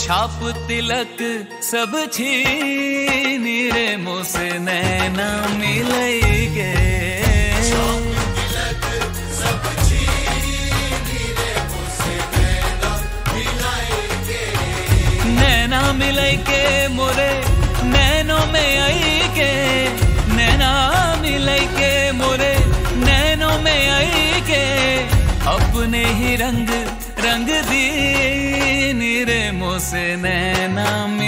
छाप तिलक सब छीनी रे मोसे नैना मिलैगे। नैना मिलैगे मोरे नैनों में आईगे, नैना मिलैगे मोरे नैनों में आईगे। अपने ही रंग रंग दी रे मोसे नैना